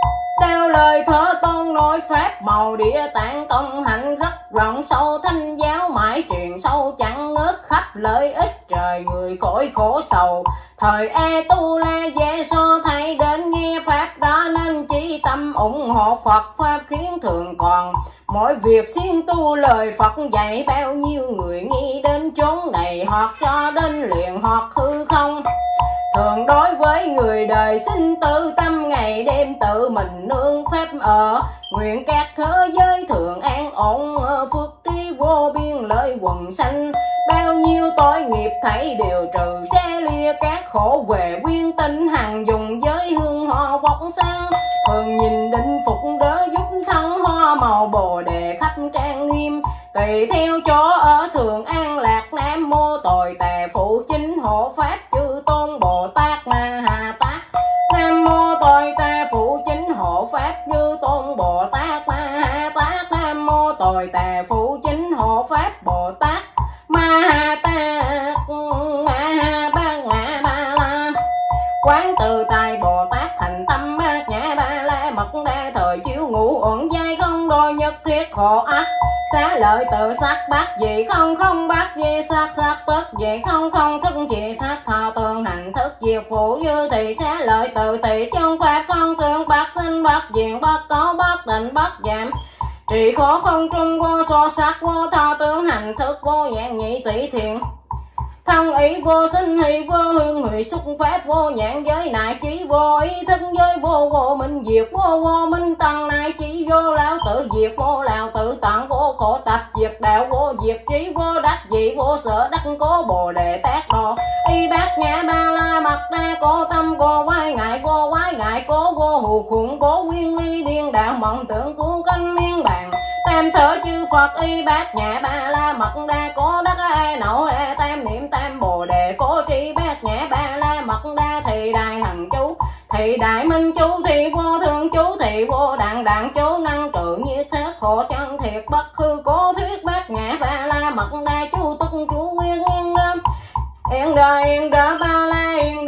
Theo lời Thế Tôn nói pháp màu Địa Tạng công hạnh rất rộng sâu, thanh giáo mãi truyền sâu chẳng ngớt, khắp lợi ích trời người khỏi khổ sầu. Thời A Tu La Gia so thay đến nghe pháp đó, nên chỉ tâm ủng hộ Phật pháp khiến thường còn. Mỗi việc siêng tu lời Phật dạy, bao nhiêu người nghĩ đến chốn này hoặc cho đến liền hoặc hư không. Thường đối với người đời sinh tự tâm ngày đêm tự mình nương pháp ở, nguyện các thế giới thường an ổn, phước trí vô biên lợi quần sanh. Bao nhiêu tội nghiệp thảy đều trừ, che lia các khổ về quyên tinh, hằng dùng giới hương hoa vóc sáng. Thường nhìn định phục đỡ giúp thân hoa màu Bồ Đề khắp trang nghiêm, tùy theo chỗ ở thường an lạc. Nam mô Tồi Tà Phụ Chính Hộ Pháp Chư Tôn Bồ Tát Ma Ha Tát, Nam mô Tồi Tà Phụ Chính Hộ Pháp Chư Tôn Bồ Tát Ma Ha Tát, Nam mô Tồi Tà Phụ Chính Hộ Pháp Bồ Tát Ma Ha Tát. Ma Ha Bát Nhã Ba La, quán từ tài Bồ Tát thành tâm Bát Nhã Ba La, mật đa thời chiếu ngũ uẩn giai không đôi nhất thiết khổ ách. Xá lợi tự sắc bát dị không không bát dị sắc sắc tức dị không không thức dị thác thọ tương hành thức diệt phụ dư thị. Xá lợi tự thị chân pháp không tương bát sinh bát diện bát có bát định bát giảm, trị khổ không trung vô so sắc vô thọ tương hành thức vô dạng nhị tỷ thiện. Thân ý vô sinh hỷ vô hương hủy xúc pháp vô nhãn giới nại chí vô ý thức giới vô vô minh diệt vô vô minh tăng nại chí vô lão tự diệt vô lão tự tận vô khổ tập diệt đạo vô diệt trí vô đắc dị vô sở đắc cố Bồ Đề Tát Đồ. Y Bát Nhã Ba La mật đa cố tâm cố quái ngại cố vô hù khủng cố nguyên ly điên đạo mộng tưởng cứu canh miên bàn. Tam thở chư Phật Y Bát Nhã Ba La mật đa cố đắc ai nậu e tam niệm tam Bồ Đề cố tri Bát Nhã Ba La mật đa thị đại thần chú, thị đại minh chú, thị vô thường chú, thị vô đặng đặng chú, năng trừ nhiệt thác khổ chân thiệt bất hư cố thuyết. Bát Nhã Ba La mật đa chú túc chú nguyên yên đơ ba la yên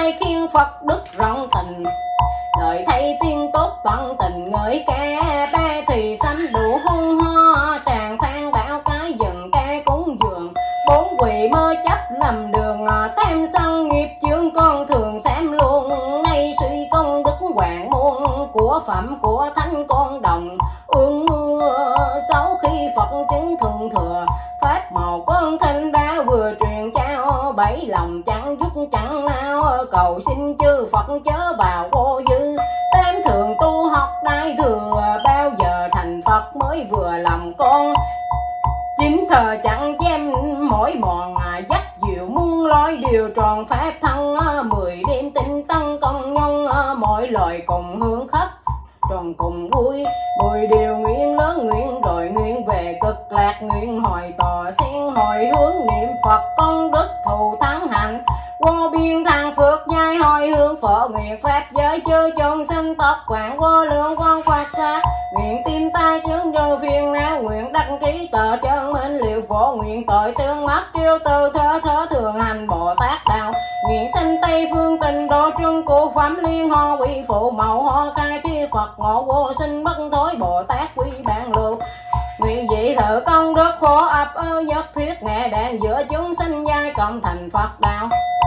nay khiến Phật đức rộng tình. Lời thay tiên tốt toàn tình ngợi ca, ba thì xăm đủ hung ho tràng phan bảo cái dừng ca cúng dường. Bốn quỷ mơ chấp lầm đường, tam sân nghiệp chướng con thường xem luôn. Nay suy công đức hoàng muôn, của phẩm của thánh con đồng ương mưa. Sau khi Phật chứng thường thừa, pháp màu con thanh đã vừa truyền trao. Bảy lòng chẳng giúp chẳng nào, cầu xin chư Phật chớ vào vô dư. Tam thường tu học đại thừa, bao giờ thành Phật mới vừa lòng con. Chính thờ chẳng chém mỗi mòn, dắt diệu muôn lối điều tròn pháp thân. 10 đêm tinh tăng công nhân, mọi loài cùng hương khắp tròn cùng vui. 10 điều nguyện lớn nguyện rồi nguyện về cực lạc, nguyện hồi tòa sen hồi hướng niệm Phật công đức thù thắng hạnh. Vô biên thăng phước nhai hồi hướng phổ, nguyện pháp giới chư chúng sinh tộc quảng vô lượng quan Phật sát. Nguyện tim tai chứng vô phiền não, nguyện đắc trí tờ chân minh liệu phổ. Nguyện tội tương mắt triêu từ thơ thường hành Bồ Tát đạo. Nguyện sanh Tây phương tình độ trung cụ phẩm liên ho quy phụ màu ho khai thi Phật ngộ vô sinh bất thối Bồ Tát quy bản lưu. Nguyện dị thử công đức khổ ập ơ nhất thiết nghệ đàn giữa chúng sanh giai cộng thành Phật đạo.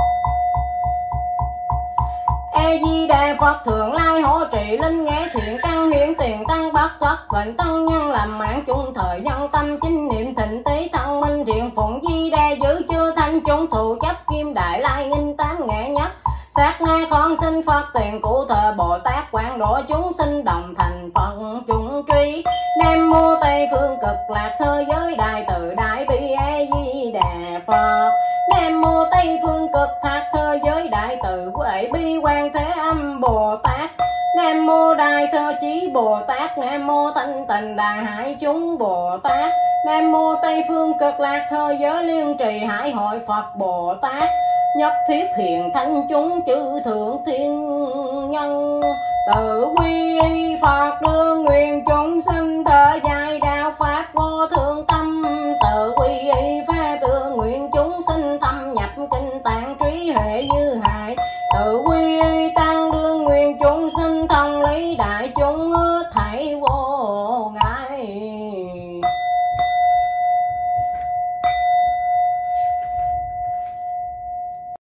A Di Đà Phật thường lai hộ trì linh nghe thiện căn hiển tiền tăng bất thoát bệnh tăng nhân làm mạng chung thời nhân tâm chính niệm thịnh tí thân minh thiện phụng Di Đà giữ chư thanh chúng thù chấp kim đại lai nghinh tám nghệ nhất. Sát na con sinh Phật tiền cụ thờ Bồ Tát quảng độ chúng sinh đồng thành Phật chúng truy. Nam mô Tây phương cực lạc thế giới đại từ đại bi A Di Đà Phật. Nam mô Tây phương cực lạc thế giới đại từ đại bi quan thế âm Bồ Tát. Nam mô Đại Thơ Chí Bồ Tát. Nam mô Thanh Tịnh Đại Hải chúng Bồ Tát. Nam mô Tây phương cực lạc thế giới liên trì hải hội Phật Bồ Tát. Nhất thiết hiền thanh chúng chư thượng thiên nhân, tự quy y Phật đương nguyện chúng sinh thở dài đạo pháp vô thượng tâm. Tự quy y pháp đương nguyện chúng sinh thâm nhập kinh tạng trí hệ như hải. Tự quy